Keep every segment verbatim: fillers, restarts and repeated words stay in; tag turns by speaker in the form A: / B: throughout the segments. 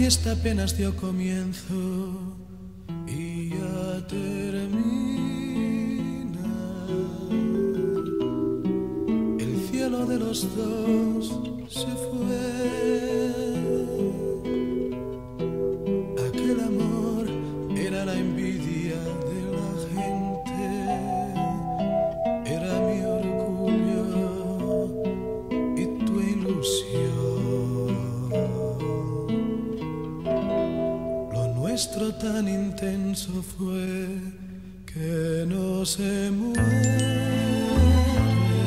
A: fiesta apenas dio comienzo y ya termina. El cielo de los dos se fue. Aquel amor era la envidia de la gente, era mi orgullo y tu ilusión. Lo nuestro tan intenso fue que no se muere.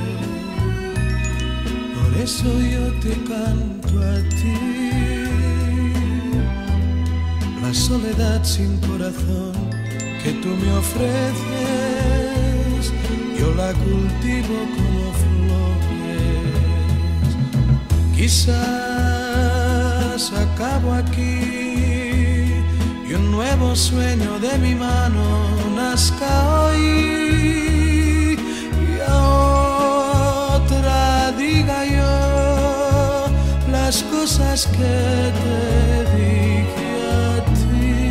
A: Por eso yo te canto a ti. La soledad sin corazón que tú me ofreces, yo la cultivo como flores. Quizás acabo aquí y un nuevo sueño de mi mano nazca hoy, y a otra diga yo las cosas que te dije a ti.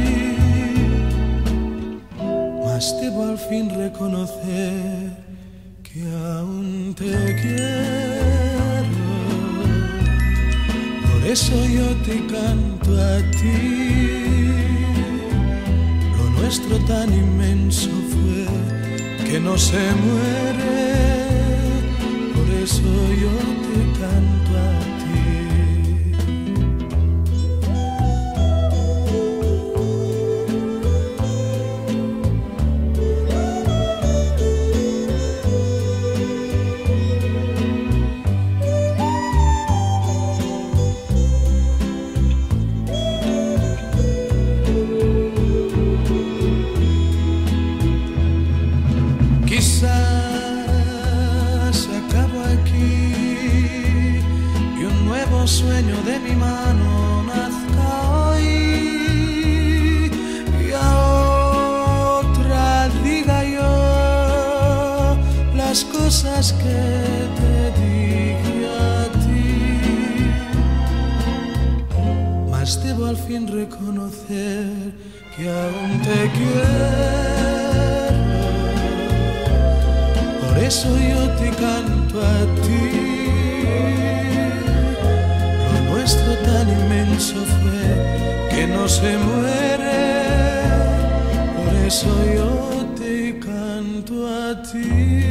A: Mas debo al fin reconocer que aún te quiero. Por eso yo te canto a ti. Lo nuestro tan inmenso fue que no se muere. Por eso yo te canto a ti. Quizás acabo aquí y un nuevo sueño de mi mano nazca hoy, y a otra diga yo las cosas que te dije a ti. Mas debo al fin reconocer que aún te quiero. Por eso yo te canto a ti. Lo nuestro tan inmenso fue que no se muere. Por eso yo te canto a ti.